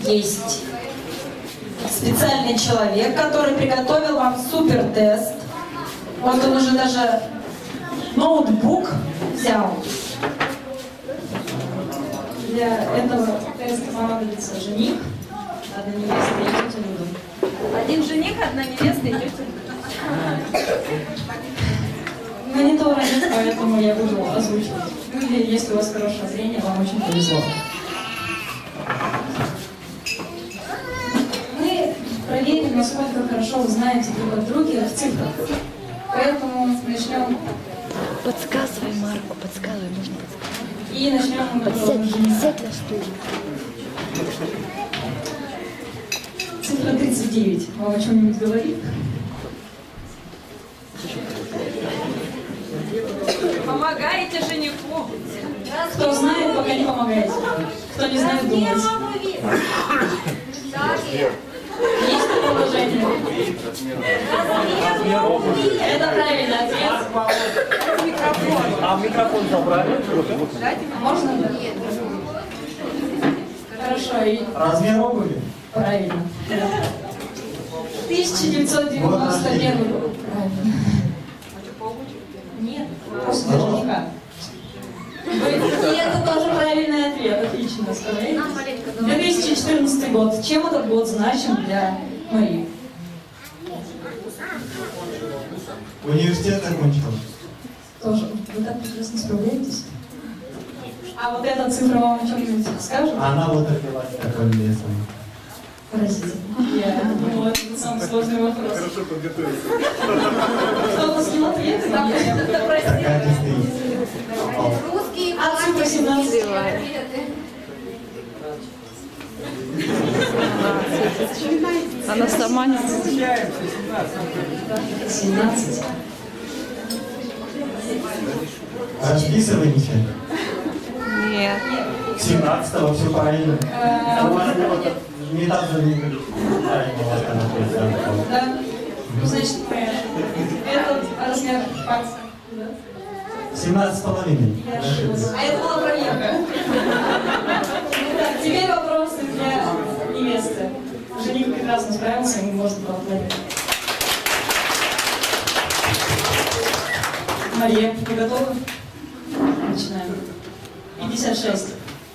есть специальный человек, который приготовил вам супер-тест. Вот он уже даже ноутбук взял. Для этого теста понадобится жених, одна невеста и тетя Люда. Один жених, одна невеста и тетя Люда. Монитора нет, поэтому я буду озвучивать. Ну или если у вас хорошее зрение, вам очень повезло. Мы проверим, насколько хорошо вы знаете друг от друга в цифрах. Поэтому начнем. Подсказывай, Марку, подсказывай, можно подсказывать. И начнем мы Сядь на стул. Цифра 39. Вам о чем-нибудь говорит? Помогаете жениху. Кто знает, пока не помогаете. Кто не знает, думает. Есть такое уважение? Это правильный ответ. А микрофон забрали? Можно? Хорошо. И Размер обуви? правильно. 1991 год. Правильно. Нет, просто для жениха. И это тоже правильный ответ. Отлично, оставляете. 2014 год. Чем этот год значим для Марии? Университет окончил. Тоже. Вы так прекрасно справляетесь. А вот эта цифра вам о чем-нибудь скажет? Она вот опилась такой лесом. Поразительно. Я думала, это самый сложный вопрос. Хорошо подготовился. Кто-то с ним ответит? Какая ты стоит? А цифра 17. Она сама не... 17. Расписывайте. Нет. 17-го все правильно. У вас не так же не правильно у вас там ответ. Да? Ну, значит, это размер пальца. 17,5. Я ошиблась. А это была проверка. Так, теперь вопросы для невесты. Жених прекрасно справился, ему можно поаплодировать. Мария, вы готовы? Начинаем. 56.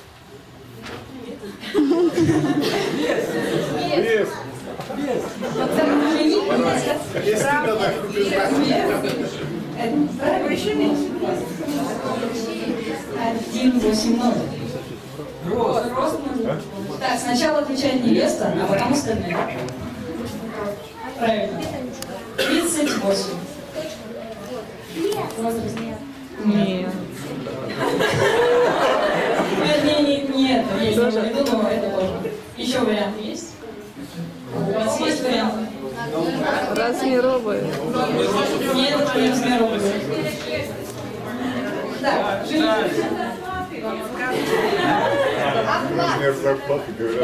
Вес. Жених, Если надо правильно? 1,80. Рост. Так, сначала отвечает невеста, а потом остальные. Правильно. 38. Возраст? Нет. Не это, есть, я не думаю, это тоже. Еще варианты есть? У вас есть варианты? Размер обуви. Нет, это не размер обуви. Так, жених. размер зарплаты, говорят.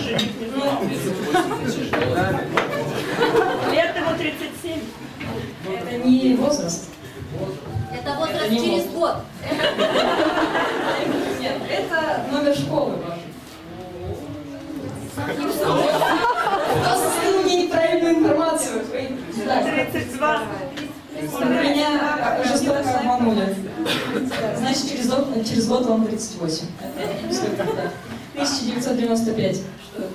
Лет ему 37. Это не возраст. Это возраст через год. Нет, это номер школы ваш. Кто скинул мне неправильную информацию? Так, 32. меня жестоко обманули. Значит, через год вам 38. Это 1995. Что это?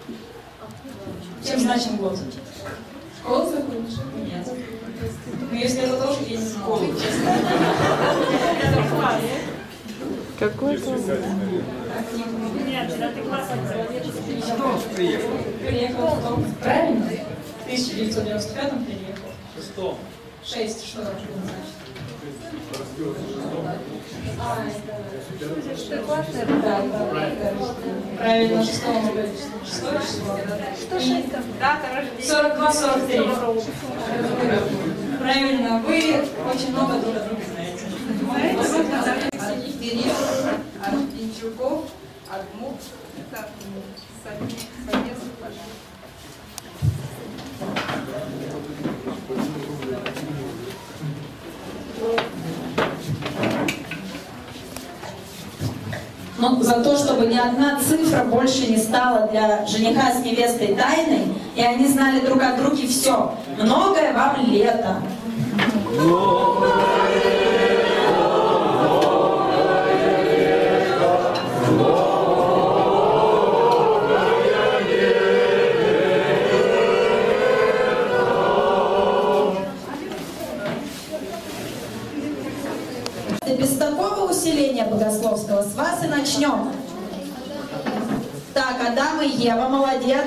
Чем значим год? Школу закончишь? Нет. Ну, если это тоже есть школа, честно. Какой-то... Нет, 9 класс. Приехал в том. Правильно? В 1995-м приехал. 6, что это значит? Да. Правильно, 6 года. 6 число. Что 6? Дата рождения. 42-43. Правильно, вы очень много друг о друге знаете. От Пинчуков, от Мук. Так, Советов, пожалуйста. Ну, за то, чтобы ни одна цифра больше не стала для жениха с невестой тайной, и они знали друг от друга все. Многое вам лето. Без такого усиления богословского с вас и начнем. Так, Адам и Ева, молодец.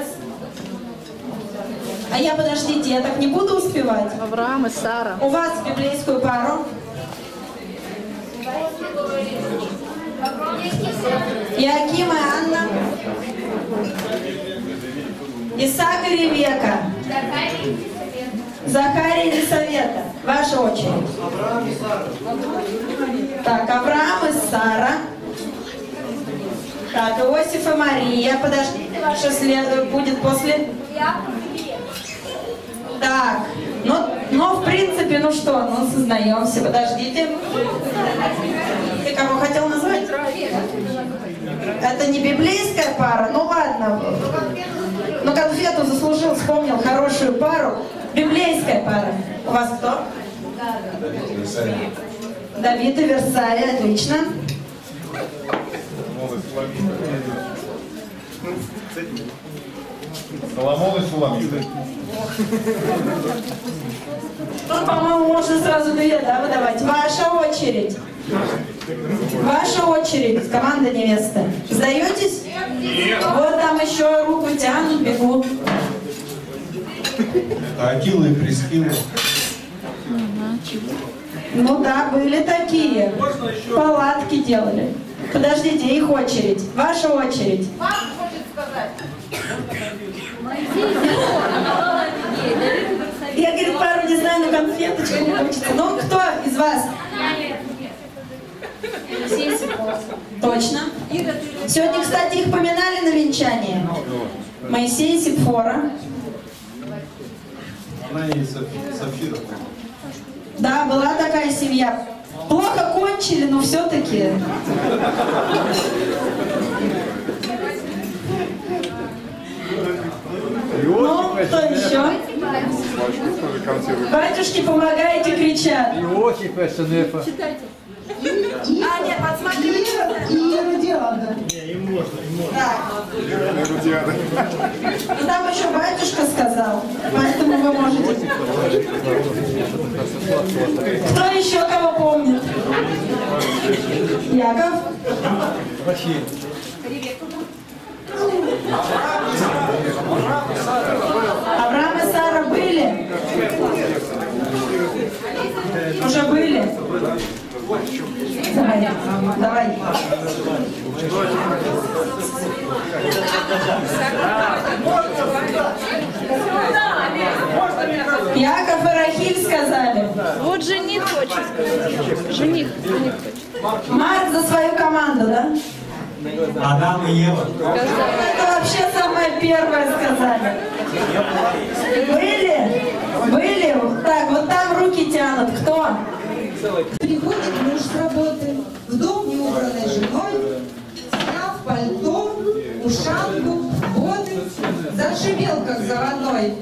А я, подождите, я так не буду успевать. Авраам и Сара. У вас библейскую пару. Иоаким и Анна. Исаак и Ревека. Захарий и Елисавета. Ваша очередь. Так, Авраам и Сара. Так, Иосиф и Мария. Подождите, ваше будет после. Так, но в принципе, ну что, ну сознаемся, подождите. Ты кого хотел назвать? Это не библейская пара? Ну ладно. Ну конфету заслужил, вспомнил хорошую пару. Библейская пара. У вас кто? Давид и Версалия, отлично. Соломон и Суламит. Ну, по-моему, можно сразу две, да, выдавать. Ваша очередь. Ваша очередь, команда невесты. Сдаетесь? Нет. Вот там еще руку тянут, бегут. Акила и Прескила. Ну да, были такие. Палатки делали. Подождите, их очередь. Ваша очередь. Мама хочет сказать. Я, говорит, пару не знаю, но конфеточку не хочется. Ну, кто из вас? Точно. Сегодня, кстати, их поминали на венчании. Моисей и Сепфора. Она и Сафира. Да, была такая семья. Плохо кончили, но все-таки. Ну, кто еще? Батюшки, помогайте, кричат. Иосиф и Сенефа. А, нет, подсмотрите. И Иродиада. Иродиада. Ну там еще батюшка сказал, поэтому вы можете. Кто еще кого помнит? Яков? Василий. Авраам и Сара были? Уже были? Давай, давай. Яков и Рахиль сказали. Вот жених хочет сказать. Жених хочет. Марк за свою команду, да? Адам и Ева. Это вообще самое первое сказали. Были? Были? Так, вот там руки тянут. Кто? Приходит муж с работы, в дом неубранной женой, сняв пальто, ушанку, боты, зашипел, как заводной.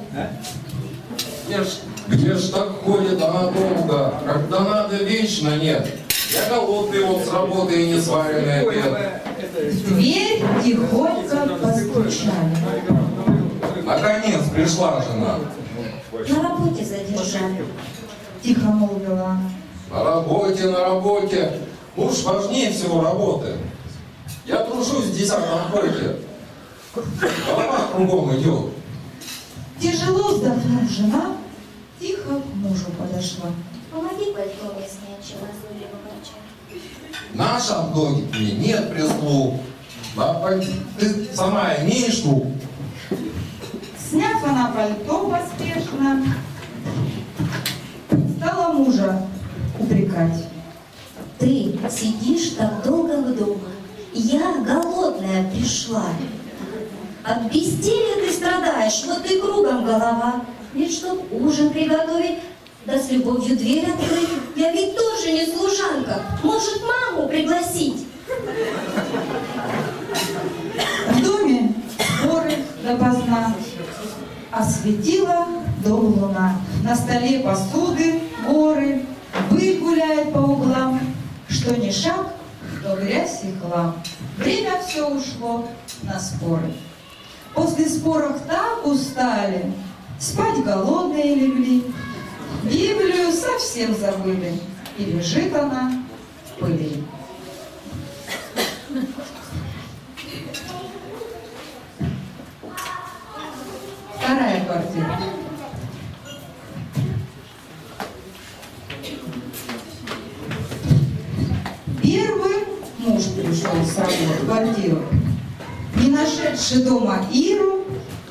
Где ж так ходит она долго, когда надо вечно нет? Я голодный вот с работы и не сваренный обед. В дверь тихонько постучали. Наконец пришла жена. На работе задержали, тихо молвила она. На работе. Муж важнее всего работы. Я тружусь в 10-м койке. Голова кругом идет. Тяжело вздохнула жена, тихо к мужу подошла. Помоги пальто мне снять, чем назойливо ворчать. Наша в доме нет прислуг. Да, ты сама имеешь лук? Сняв она пальто поспешно, стала мужа упрекать. Ты сидишь так долго дома. Я голодная пришла. От безделья ты страдаешь, вот и кругом голова. Ведь чтоб ужин приготовить, да с любовью дверь открыть. Я ведь тоже не служанка. Может, маму пригласить? допоздна. Осветила дом луна. На столе посуды, горы, пыль гуляет по углам. Что ни шаг, то грязь и хлам. Время все ушло на споры. После споров так устали, спать голодные легли. Библию совсем забыли, и лежит она в пыли. Вторая квартира. Первый муж пришел с работы в квартиру, не нашедший дома Иру.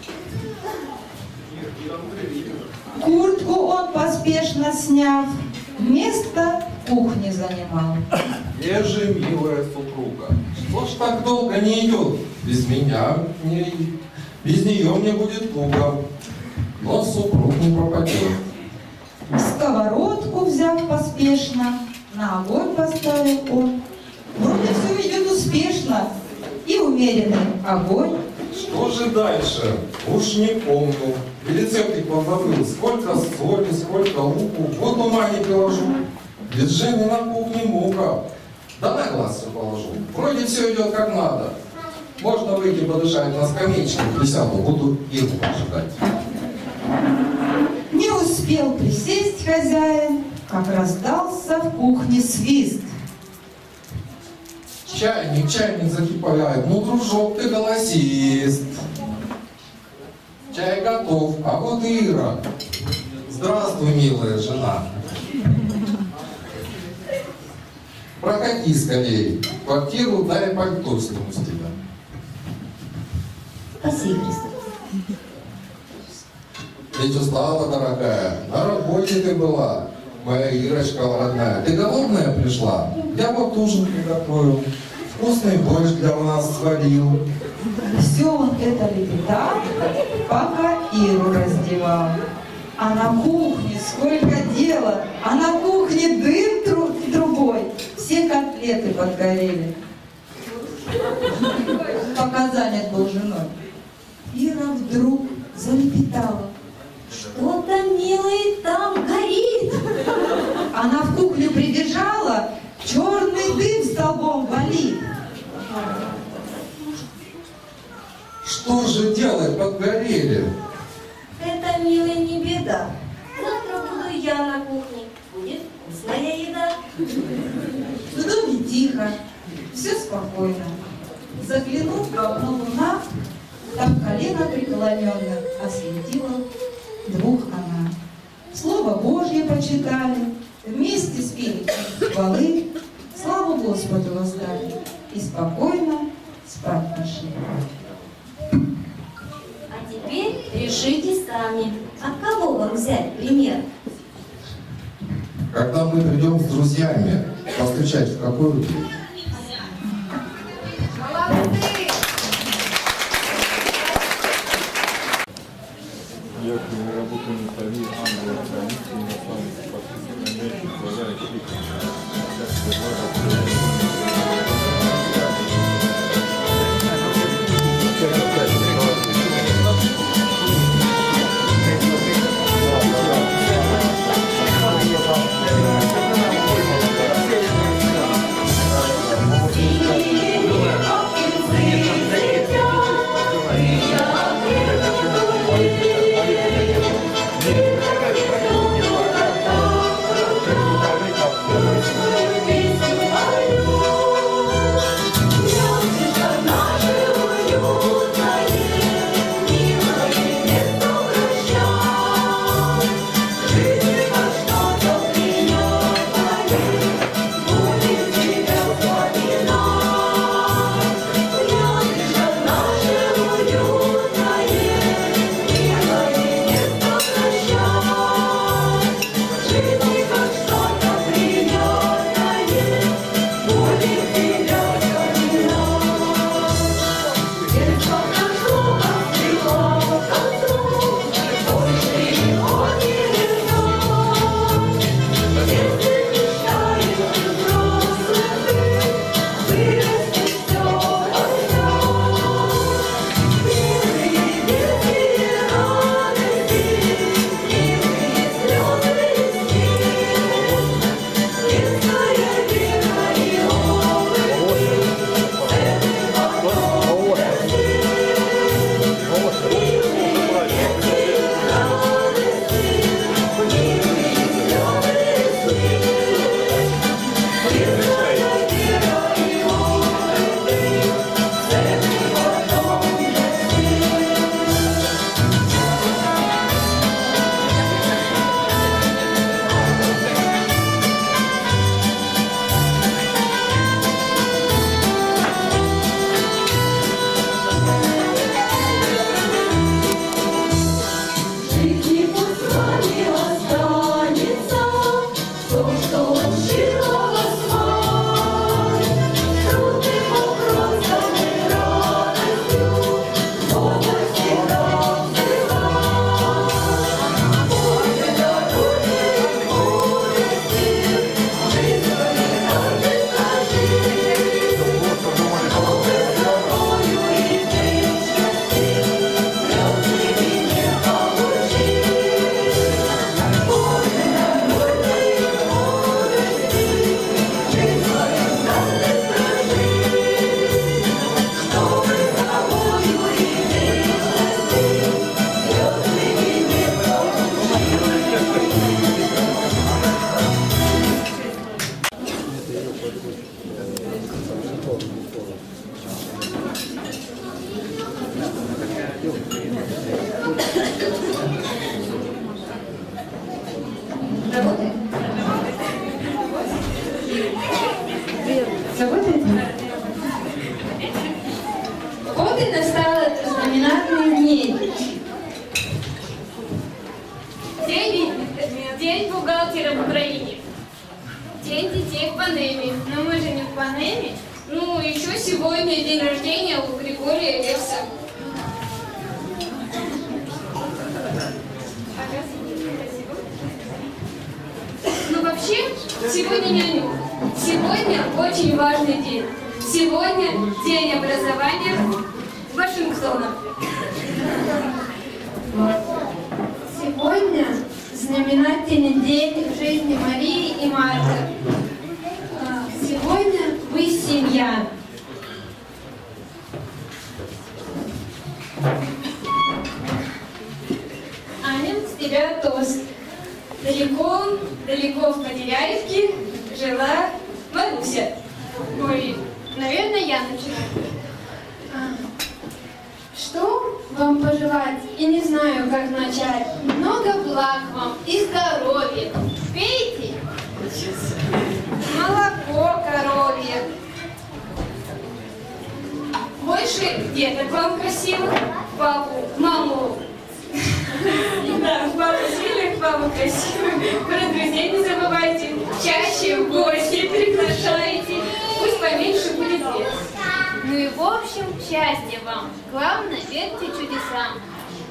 Куртку он, поспешно сняв, место в кухне занимал. Где же милая супруга? Что ж так долго не идет? Без меня, без нее мне будет туго. Но супруг не пропадет. Сковородку взяв поспешно, на огонь поставил он. Вроде все идет успешно, и умеренный огонь. Что же дальше? Уж не помню. И рецептик позабыл. Сколько соли, сколько луку. Вот ума не приложу. Без Жени на кухне мука. Да на глаз все положу. Вроде все идет как надо. Можно выйти подышать на скамеечку. Присяду, буду Иру ожидать. Не успел присесть хозяин, как раздался в кухне свист. Чайник закипает. Ну, дружок, ты голосист. Чай готов, а вот и Ира. Здравствуй, милая жена. Проходи скорее. Квартиру дай пальто сниму с тебя. Спасибо, Христос. Ведь устала, дорогая. На работе ты была, моя Ирочка родная. Ты голодная пришла? Я вот ужин приготовил. Вкусный борщ для нас сварил. Все он это лепетал, пока Иру раздевал. А на кухне сколько дела, а на кухне дым другой. Все котлеты подгорели. Пока занят был женой. Ира вдруг залепетала. Что-то, милый, там горит. Она в кухню прибежала, черный дым столбом валит. Что же делать, подгорели? Это, милый, не беда. Завтра буду я на кухне. Будет вкусная еда. В доме тихо, все спокойно. Заглянув в окно луна, там колено преклоненно осветила двух она. Слово Божье почитали, вместе спели хвалы, славу Господу воздали и спокойно спать пошли. А теперь решите сами, от кого вам взять пример? Когда мы придем с друзьями, постучать в какую дверь? Я работаю на столе ангела хранителя, на самом деле, глаза и Работает? Работает? Вот и настал этот знаменательный день. День бухгалтера в Украине. День детей в Панаме. Но мы же не в Панаме. Ну, еще сегодня день рождения у Григория Лепса. Ну, вообще, сегодня не нюх. Сегодня очень важный день. Сегодня день образования Вашингтона. Сегодня знаменательный день в жизни Марии и Марка. Сегодня вы семья. Аня, с тебя тост. Далеко, далеко в Подеряевке жила Маруся. Ой, наверное, я начинаю. Что вам пожелать? И не знаю, как начать. Много благ вам и здоровья. Пейте молоко коровье. Больше деток вам красивых, папу, маму. Да, папу сильных, папу красивых. Про друзей не забывайте. Чаще в гости приглашайте. Пусть поменьше будет бед. Ну и в общем, счастья вам. Главное, верьте чудесам.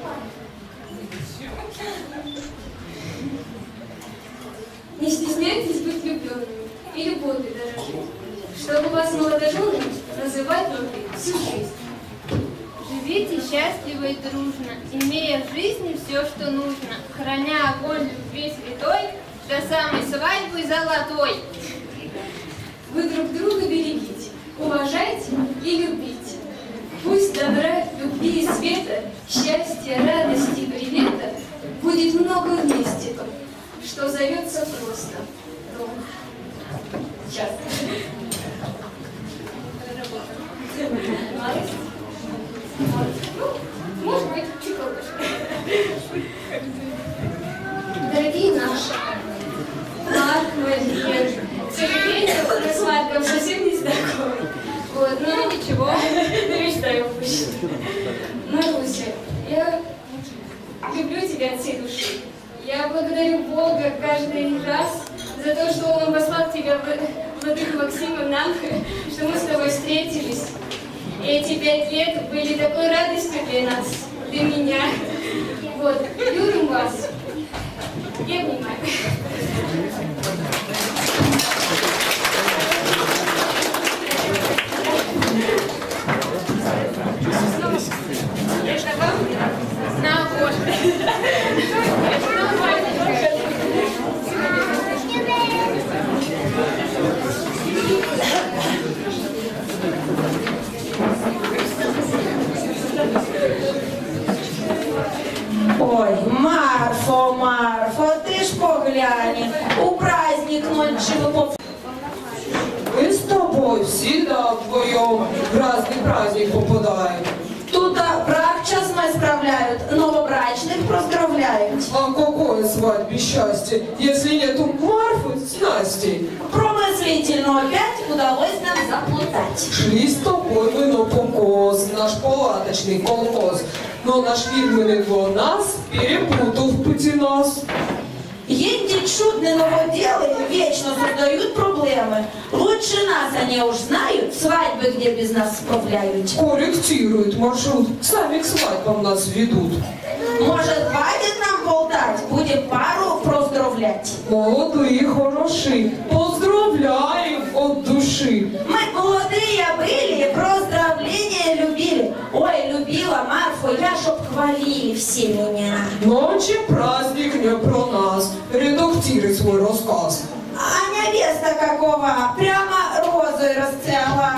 Не стесняйтесь быть влюбленными и любовью дорожить, чтобы вас молодоженами называть могли всю жизнь. Живите счастливо и дружно, имея в жизни все, что нужно, храня огонь любви святой до самой свадьбы золотой. Вы друг друга берегите, уважайте и любите. Пусть добра, любви и света, счастья, радости и привета будет много вместе, что зовется просто дом. Сейчас. Малость. Ну, может быть, чуть побольше. Дорогие наши, Марк, Валерий, к сожалению, на свадьбах совсем не знакомы. Вот, ну ничего, намечтаю пусть. Маруся, я люблю тебя от всей души. Я благодарю Бога каждый раз за то, что Он послал тебя, Владыка Максима, нам, что мы с тобой встретились. И эти 5 лет были такой радостью для нас, для меня. Вот, любим вас. Я обнимаю. Это вам на окошко. Ой, Марфо, Марфо, ты ж поглянь, у праздник ноль животов. Мы с тобой всегда вдвоем в разный праздник попадаем. Тут брак час мы справляют, новобрачных поздравляют. А какое свадьбе счастье, если нету Марфы с Настей? Промыслительно опять удалось нам заплутать. Шли с тобой мы на покос, наш палаточный колхоз. Но наш фирменный ГЛОНАСС перепутал в пути нас. Эти чудные новоделы вечно создают проблемы. Лучше нас они уж знают, свадьбы где без нас справляют. Корректируют маршрут, сами к свадьбам нас ведут. Может, хватит нам болтать, будем пару поздравлять. Молодые хороши, поздравляем от души. Мы молодые были, поздравления любили. Ой, любила Марфу, я чтоб хвалили все меня. Ночи праздник не про нас, редактируй свой рассказ. А невеста какого, прямо розой расцвела.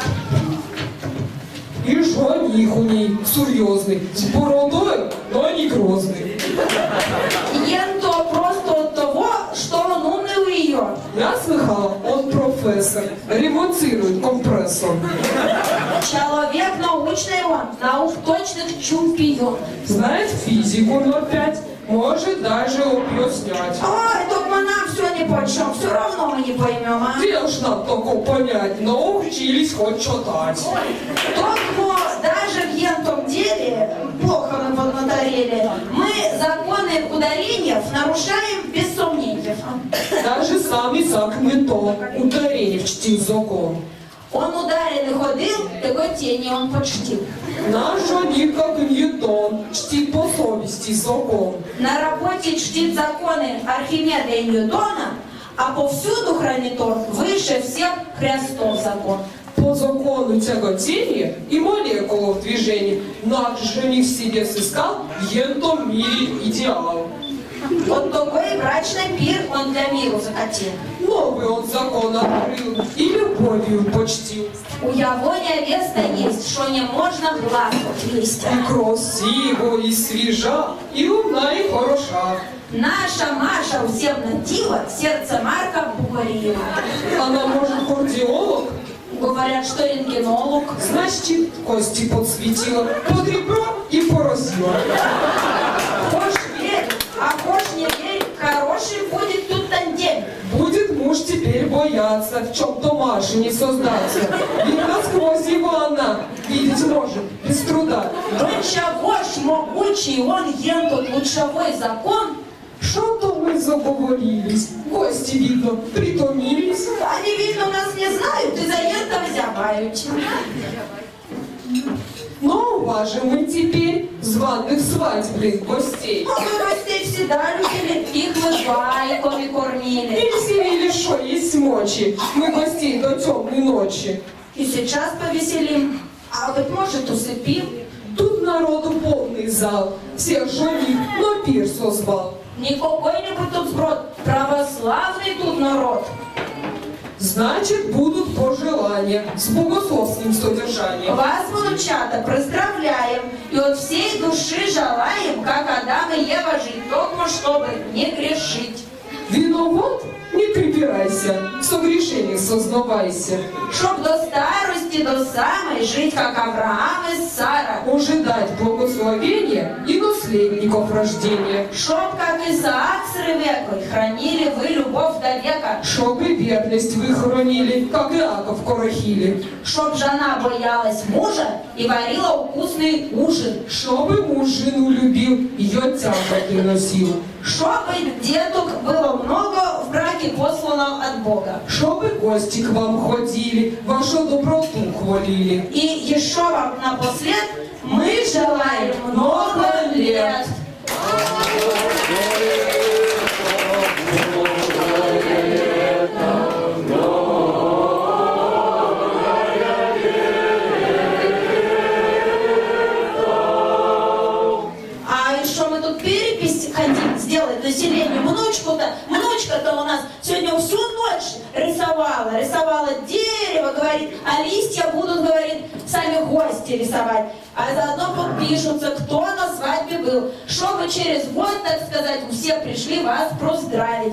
И жених у ней серьезный, с бородой, но не грозный. Ен то просто от того, что он умный у ее. Я слыхала, он вот профессор, ремонтирует компрессор. Человек научный он, наук точных чемпион. Знает физику 0,5, может даже объяснять. Ой, только нам все не почем, все равно мы не поймем, а? Где ж нам такого понять, но учились хоть читать. Только даже в ентом деле, плохо мы поднаторели, мы законы ударения нарушаем без сомнений. Даже сам Исаак Ньютон ударение чтил закон. Он ударен и ходил, такой тени он почтил. Наш жених, как Ньютон, чтит по совести закон. На работе чтит законы Архимеда и Ньютона, а повсюду хранит он выше всех Христов закон. По закону тяготения и молекулы в движении наш жених себе сыскал в ентом мире идеал. Вот такой брачный пир он для миру закатил. Новый он закон открыл и любовью почтил. У его невеста есть, что не можно глаз отвести. И красиво, и свежа, и умна, и хороша. Наша Маша усебно дива, сердце Марка Бугорьева. Она может кардиолог. Говорят, что рентгенолог. Значит, кости подсветила, под ребро и поразила. Хошь верь, а хошь не верь, хороший будет тут тандем. Будет муж теперь бояться, в чем-то Маше не создаться. Ведь насквозь его она видеть может, без труда. До чего ж могучий он ен тот лучевой закон? Что-то мы заговорились, гости, видно, притомились. Они, видно, нас не знают и за ентом зябают. Но уважим мы теперь званых свадебных гостей. А мы гостей всегда любили, их мы байками кормили. И веселили, что есть мочи. Мы гостей до темной ночи. И сейчас повеселим, а быть может усыпим. Тут народу полный зал, всех жених на пир созвал. Не какой-нибудь тут сброд, православный тут народ. Значит, будут пожелания с богословским содержанием. Вас, внучата, поздравляем и от всей души желаем, как Адам и Ева, жить, только чтобы не грешить. Виноват? Не припирайся, в согрешениях сознавайся. Чтоб до старости, до самой жить, как Авраам и Сара. Ожидать благословения и наследников рождения. Чтоб, как Исаак с Ревекой, хранили вы любовь до века. Чтоб и верность вы хранили, как Иаков Корахили. Чтоб жена боялась мужа и варила вкусный ужин. Чтобы муж жену любил, ее тяготы носил. Чтобы деток было много в браке послано от Бога. Чтобы гости к вам ходили, вашу доброту хвалили. И еще вам напослед мы желаем много лет. А еще мы тут перепись хотим сделать населению. Внучка-то у нас сегодня всю ночь рисовала дерево, говорит, а листья будут, говорит, сами гости рисовать. А заодно подпишутся, кто на свадьбе был. Чтобы через год, так сказать, все пришли вас поздравить.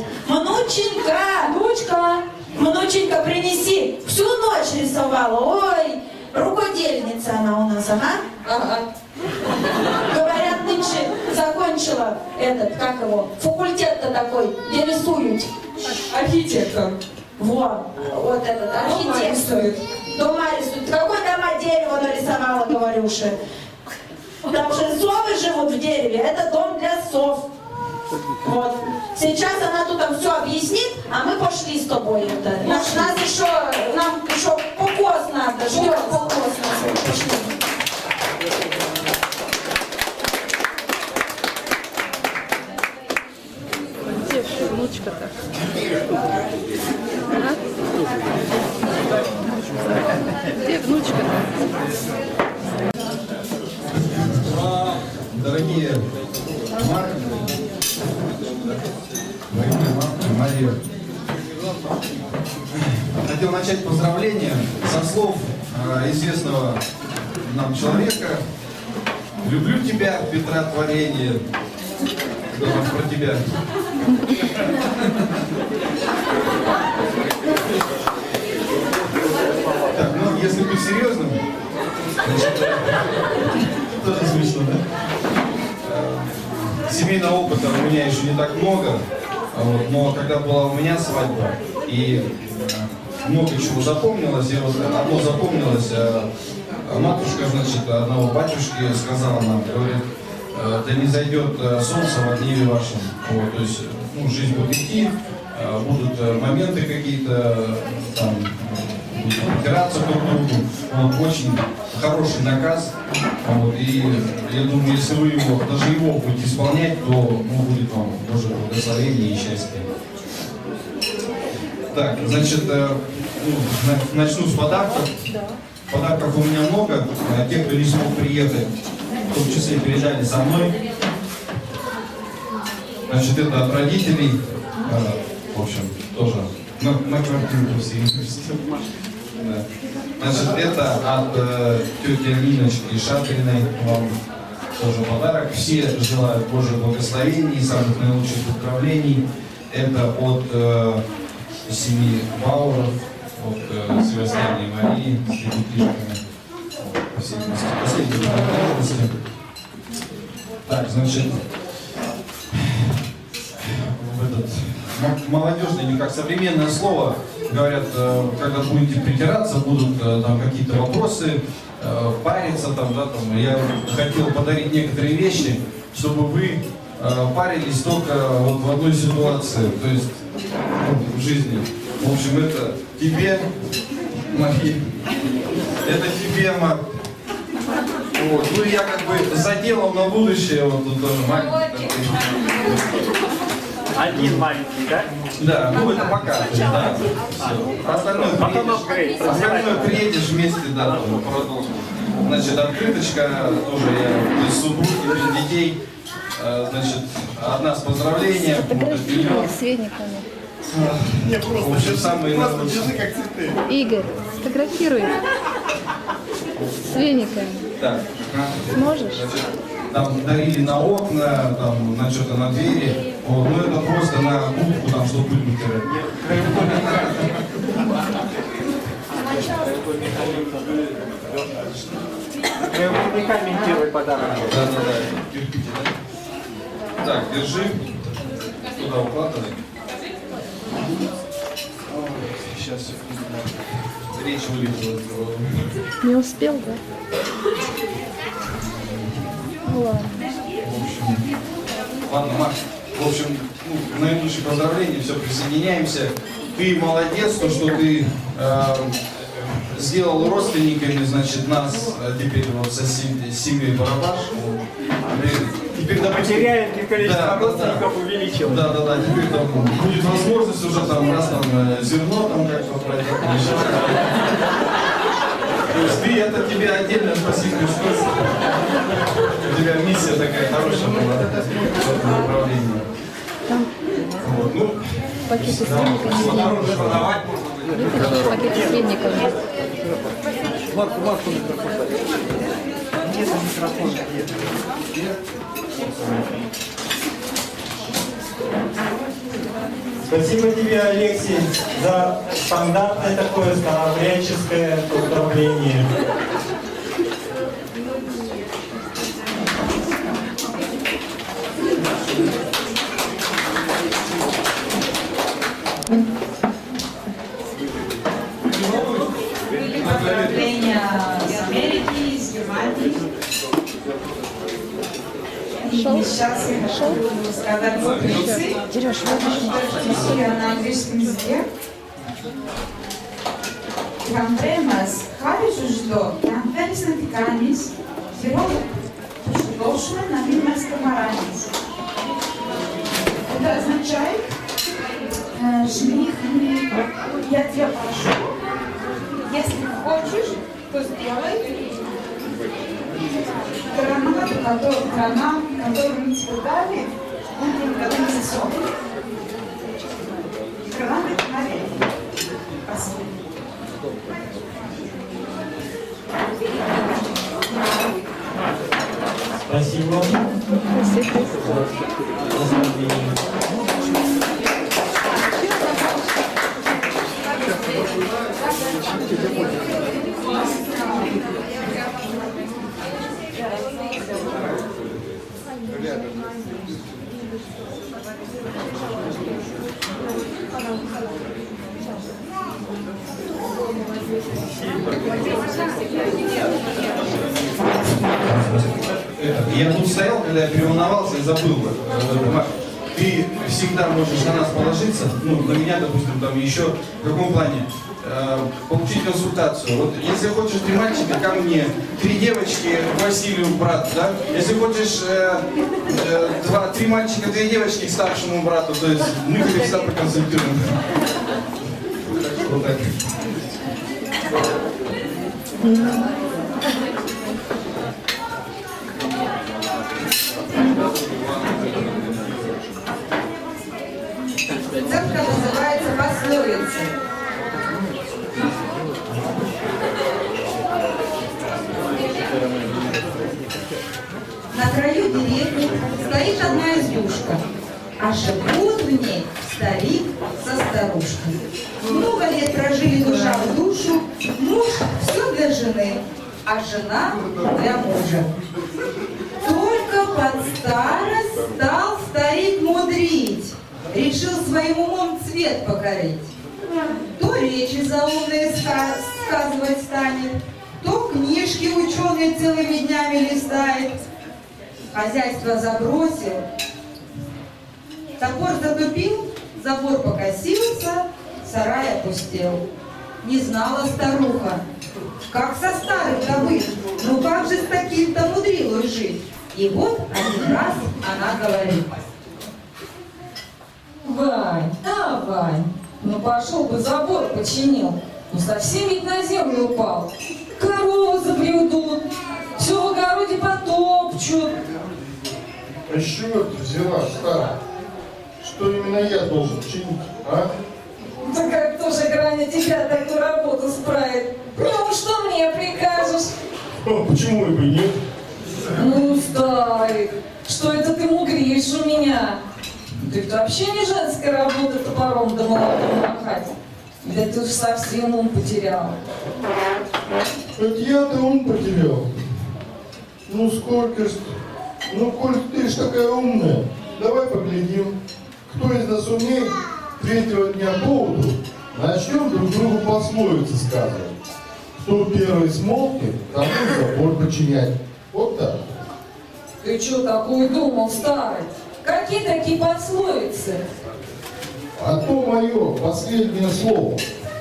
Внученька, принеси. Всю ночь рисовала. Ой, рукодельница она у нас, ага? Ага. Говорят, нынче закончила факультет-то такой, где рисуют. Архитектор. Вот этот архитектор. Дома рисуют. Какой дома дерево нарисовала, говорюши? Там же совы живут в дереве, это дом для сов. Вот. Сейчас она тут там все объяснит, а мы пошли с тобой. Нам еще покос надо, ждем покос нас. Пошли. Где внучка-то? Где внучка-то? Дорогие Марк, дорогие Марк и Мария, хотел начать поздравления со слов известного нам человека. Люблю тебя, Петра Творение. Что там про тебя? быть серьезным. Тоже смешно, да? Семейного опыта у меня еще не так много, вот, но когда была у меня свадьба, и много чего запомнилось, и вот одно запомнилось, матушка, значит, одного батюшки сказала нам, говорит, да не зайдет солнце в гневе вашем, вот, то есть, ну, жизнь будет идти, будут моменты какие-то, там, будут опираться друг к другу, вот, очень хороший наказ, вот, и я думаю, если вы его, даже его будете исполнять, то, ну, будет вам Божье благословение и счастье. Так, значит, начну с подарков. Подарков у меня много. Те, кто не смог приехать, в том числе передали со мной. Значит, это от родителей. В общем, тоже на квартиру все. Да. Значит, это от тети Ниночки Шаприной. Вам тоже подарок. Все желают Божьего благословения и самых наилучших поздравлений. Это от семьи Бауэров, от Севастьяна и Марии с ребятишками. Последние благодарности. Так, значит, молодежное, не как современное слово, говорят, когда будете притираться, будут там какие-то вопросы, париться там, да, там. Я хотел подарить некоторые вещи, чтобы вы парились только вот в одной ситуации, то есть в жизни. В общем, это тебе, Мария, это тебе, Марк. Вот. Ну я как бы заделал на будущее, вот тут тоже маленький. Один маленький, да? Да, ну это пока. Да. Остальное приедешь вместе, да, продолжим. Значит, открыточка тоже я без супруги, без детей. Значит, от нас поздравления. Фотографируй с вениками. В общем, самые наилучшие. Игорь, сфотографируй с вениками. Так. Сможешь? Значит, там дарили на окна, там на что-то на двери. Вот, ну это просто на губку, там, чтобы пыль вытирать. Не комментируй подарок. Да. Так, держи. Туда укладывай. Сейчас, речь вылетела. Не успел, да? Ну ладно. Ладно, Макс. В общем, ну, наилучшие поздравления, все, присоединяемся. Ты молодец, то, что ты сделал родственниками, значит, нас теперь вот со семьей Барабаш. Теперь, допустим, потеряем количество родственников увеличилось. Да, теперь там будет возможность уже там раз там зерно там как-то пройти. То есть ты, это тебе отдельно спасибо, что у тебя миссия такая хорошая была в этом направлении. Вот, ну, пакеты с вениками. Пакеты с вениками. Марку микрофон. Нет микрофона. Спасибо тебе, Алексей, за стандартное такое старообрядческое поздравление. Поздравления из Америки, из Германии. И сейчас я хочу сказать мудрецы, стихия на английском языке. Крампремас, харишь что, крампемс на тиканис, хирол, шутошма на мимас камаранис. Это означает, жених, я тебя прошу, если хочешь, то сделай. Гранат, который мы тебе дали, он никогда не засохнет. Гранат это навек. Спасибо. Спасибо. Я тут стоял, когда я переволновался и забыл. Ты всегда можешь на нас положиться, ну, на меня, допустим, там еще, в каком плане, получить консультацию. Вот если хочешь 3 мальчика ко мне, 3 девочки к Василию, брат, да? Если хочешь 3 мальчика, 2 девочки к старшему брату, то есть мы тебя всегда проконсультируем. Вот так. Цепка называется пословица. На краю деревни стоит одна избушка, а живут в ней старик со старушкой. Много лет прожили душа в душу, муж все для жены, а жена для мужа. Только под старость стал старик мудрить, решил своим умом цвет покорить. То речи заумные сказывать станет, то книжки ученые целыми днями листает. Хозяйство забросил, топор затупил, забор покосился, сарай опустел. Не знала старуха, как со старым добыть, ну как же с таким-то мудрилой жить. И вот один раз она говорит: Вань, Вань, ну пошел бы забор починил, ну совсем ведь на землю упал. Коровы заблюдут, все в огороде потопчут. А с чего ты взяла, старая? Что именно я должен чинить, а? Да как тоже Граня тебя такую работу справит? Ну что мне прикажешь? Почему бы и нет? Ну, старик, что это ты мудришь у меня? Да это вообще не женская работа топором да молотком махать. Да ты уж совсем ум потерял. Это я-то ум потерял. Ну сколько ж... Ну, коль ты ж такая умная, давай поглядим, кто из нас умеет 3-го дня по утру начнем друг другу пословицы сказывать. Кто первый смолкнет, тому забор починять. Вот так. Ты что такое думал, старый? Какие такие пословицы? А то мое последнее слово.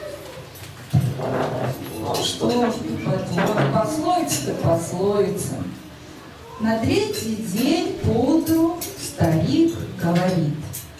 Ну что ж, пословица-то пословица. На 3-й день поутру старик говорит: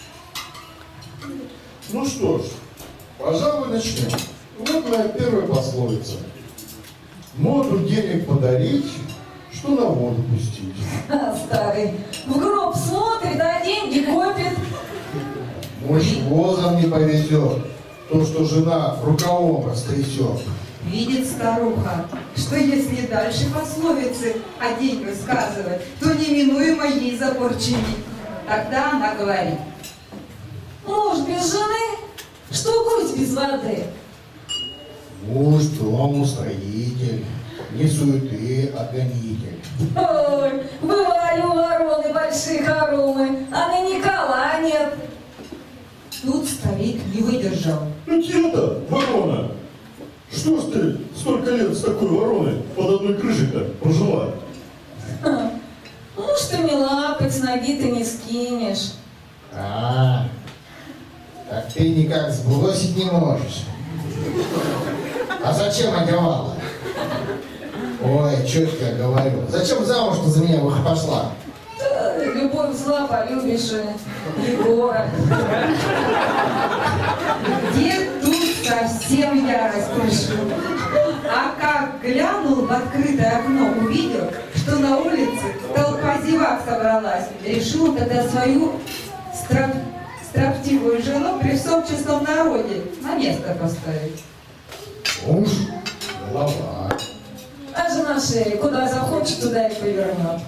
Ну что ж, пожалуй, начнем. Вот моя первая пословица. Моду денег подарить, что на воду пустить. Старый, в гроб смотрит, а деньги копит. Мощь возом не повезет, то, что жена рукавом растрясет. Видит старуха, что если дальше пословицы о деньгах сказывать, то неминуемо ей забор чинить. Тогда она говорит: муж без жены, что грудь без воды. Муж дому строитель, не суеты, а гонитель. Ой, бывали у вороны большие хоромы, а на Никола нет. Тут старик не выдержал. Это ворона! Что ж ты столько лет с такой вороной под одной крышей-то прожила? Муж ты не лапать, с ноги ты не скинешь. Так ты никак сбросить не можешь. А зачем одевала? Ой, что я говорю? Зачем замуж-то за меня пошла? Любовь зла, полюбишь Егора. Дед тут совсем ярость пришел. А как глянул в открытое окно, увидел, что на улице толпа зевак собралась. Решил тогда свою строптивую жену при всем честном народе на место поставить. Муж, голова. А жена шея, куда захочет, туда и повернет.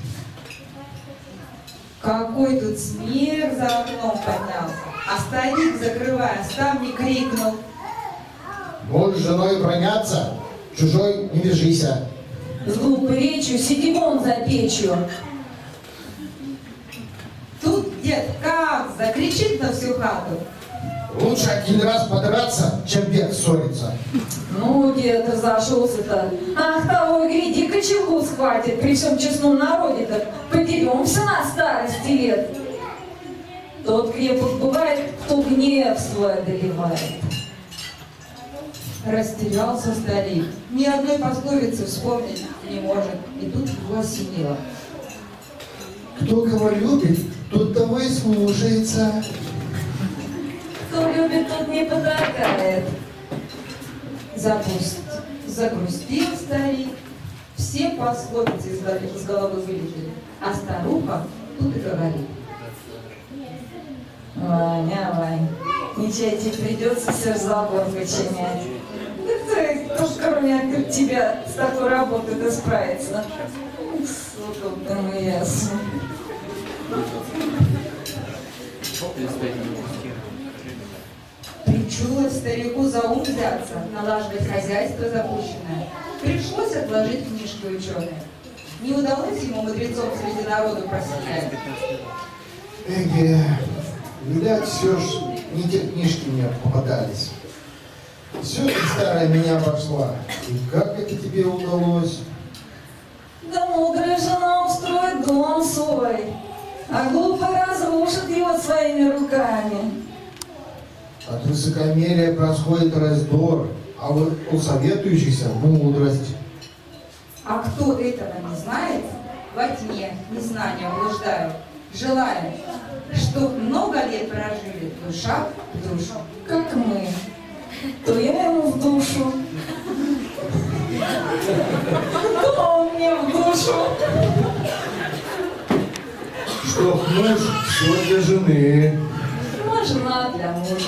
Какой тут смех за окном поднялся. А старик, закрывая ставни, крикнул: Можешь с женой броняться, чужой не вяжися. С глупой речью сиди вон за печью. кричит на всю хату. Лучше один раз подраться, чем век ссориться. Ну, дед, ты зашелся-то. Ах, того гляди, кочергу схватит, при всем честном народе-то. Подеремся на старости лет. Тот крепок бывает, кто гнев свой одолевает. Растерялся старик. Ни одной пословицы вспомнить не может. И тут его осенило. Кто кого любит, тот того и слушается. Кто любит, тот не потакает. Загрустил старик. Все пословицы из головы вылетели. А старуха тут и говорит. Ваня, Вань, ничего тебе придется серзабор вычинять. Кто ж кроме тебя с такой работой-то справится? Сука, ты моя. Причулось старику за ум взяться, налаживать хозяйство запущенное. Пришлось отложить книжки ученые. Не удалось ему мудрецом среди народу просветлять. Эге, видать, все ж не те книжки мне попадались. Все ты, старая, меня обошла. И как это тебе удалось? Да мудрая жена устроит дом свой, а глупый разрушит его своими руками. От высокомерия происходит раздор, а вот у советующихся мудрость. А кто этого не знает, во тьме незнания блуждают, желая, чтоб много лет прожили душа в душу. Как мы, то я ему в душу, то он мне в душу. Чтоб муж все для жены. Ну, а жена для мужа.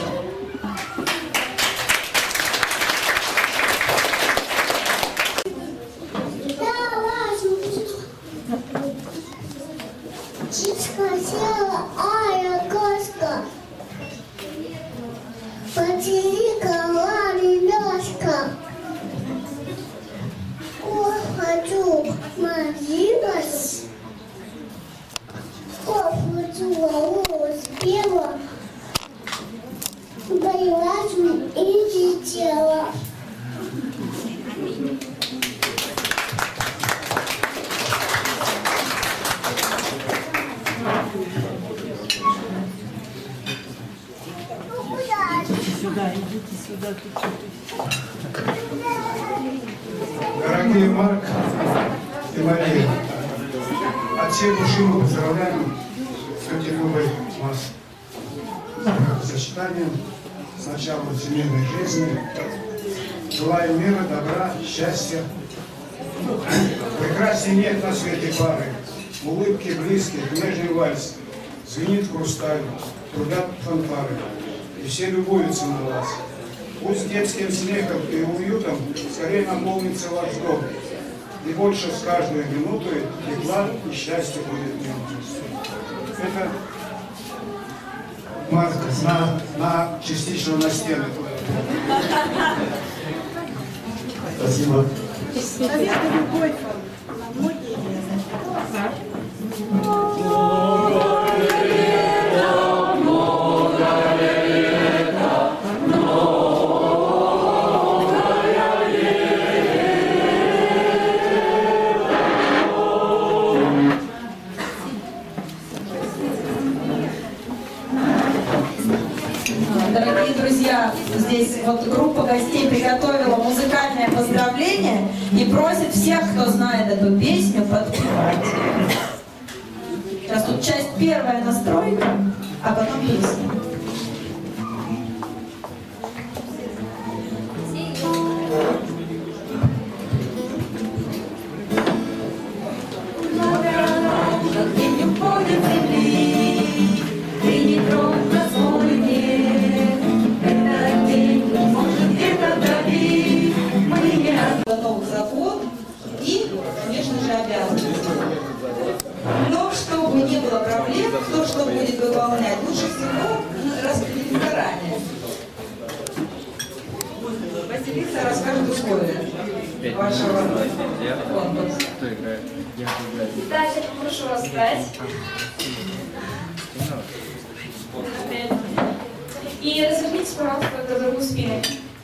Птичка села, ая, кошка, потерикала ремешка. О, хочу молилась, хочу успела, боялась и летела. Идите сюда, Дорогие Марк и Мария, от всей души мы поздравляем с этим выбором вас с сочетанием с началом семейной жизни. Желаю мира, добра, счастья. Прекрасней нет на свете пары. Улыбки близких, нежный вальс. Звенит хрусталь, трубят фанфары. И все любуются на вас. Пусть детским смехом и уютом скорее наполнится ваш дом. И больше с каждой минутой тепла и счастья будет в нем. Это Марк частично на стены. Спасибо. Совет любовь на многие Дорогие друзья, здесь вот группа гостей приготовила музыкальное поздравление и просит всех, кто знает эту песню, подпевать. Сейчас тут часть первая настройка, а потом песня. Новых забот и, конечно же, обязанностей. Но чтобы не было проблем, то, что будет выполнять, лучше всего распределить заранее. Василиса расскажет условия вашего конкурса. Итак, я попрошу вас встать. И развернитесь, пожалуйста, друг другу спины.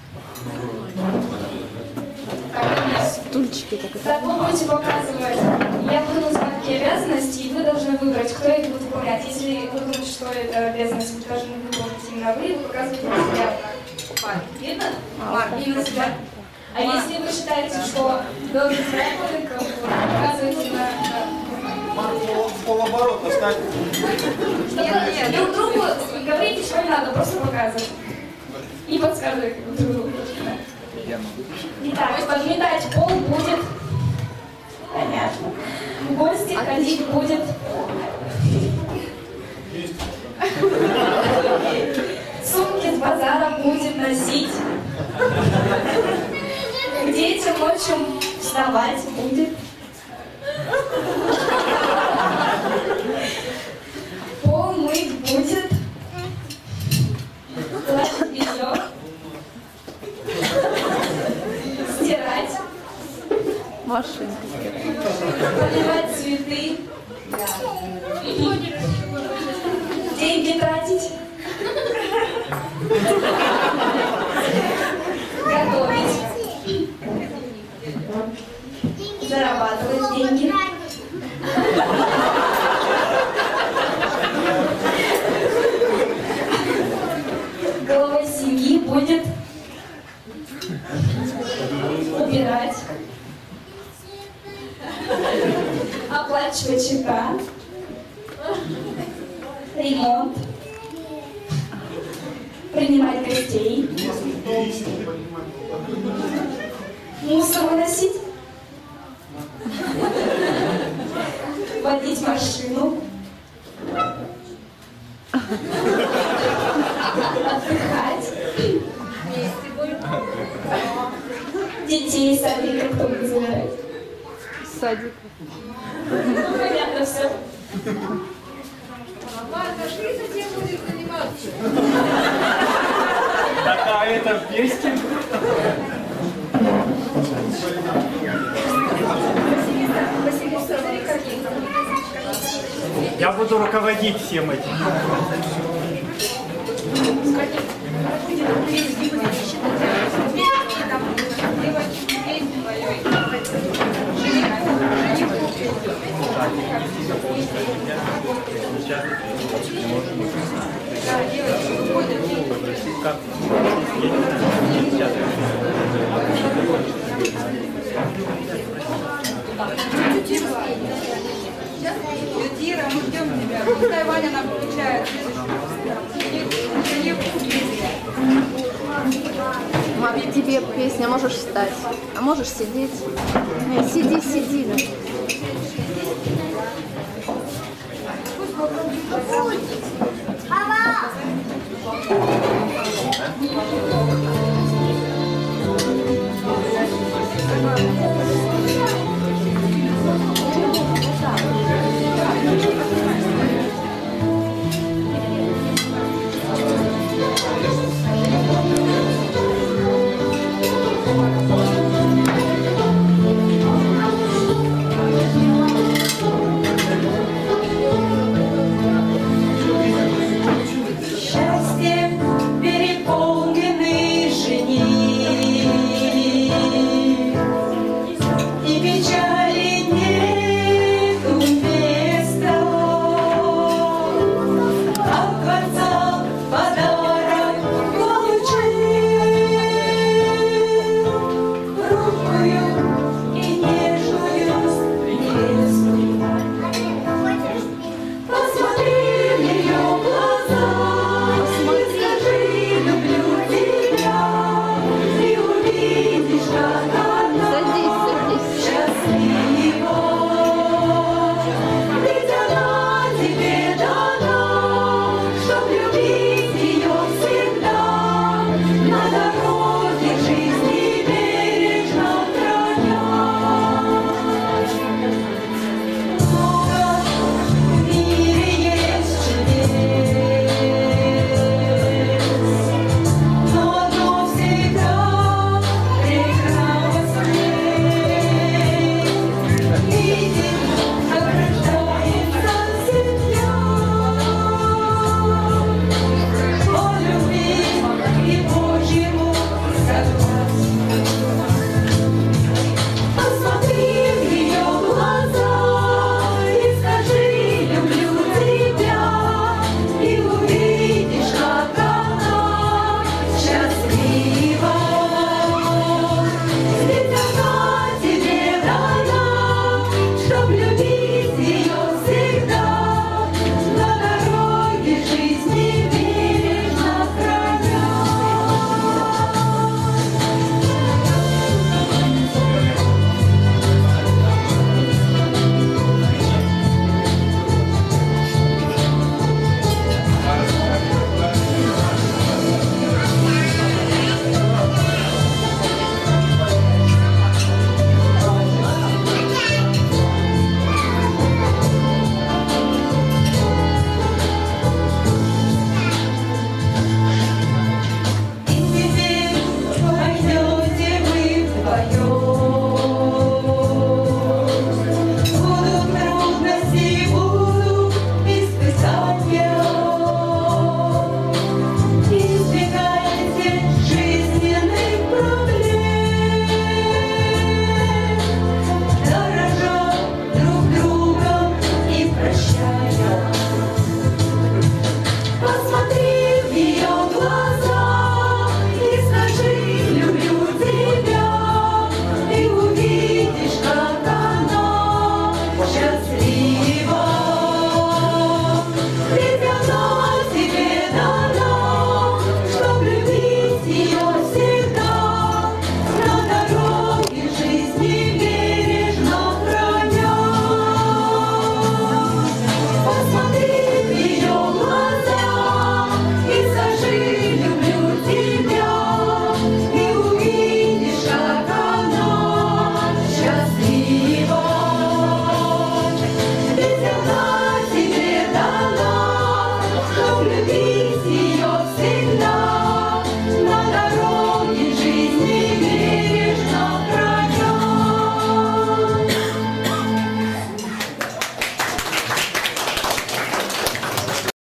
Стульчики так. Так, вы будете показывать. Я буду называть какие обязанности, и вы должны выбрать, кто их будет выполнять. Если вы думаете, что это обязанность вы должны выполнить именно вы показываете на себя. Видно? Именно себя. А если вы считаете, что должен работать, показывайте на... Полоборота стать. Нет, друг другу говорите, что не надо, просто показывать. И подсказывайте друг другу. Итак, подметать пол будет. Понятно. В гости ходить будет. Сумки с базара будет носить. К детям ночью вставать будет. Пол мыть будет. Класть белье. Стирать. Машинка. Поливать цветы. Деньги тратить. Готовить. Зарабатывать деньги. Главой семьи будет убирать, оплачивать счета, ремонт, принимать гостей, мусор выносить, водить машину, отдыхать, детей из садика кто будет забирать? Садик. Понятно все. Ладно, что затем будет заниматься? Так, а это песня? Я буду руководить всем этим. Тира, мы ждем тебя. Пускай Ваня нам включает. Мам, тебе песня, можешь встать, а можешь сидеть. Нет, сиди, сиди. Папа!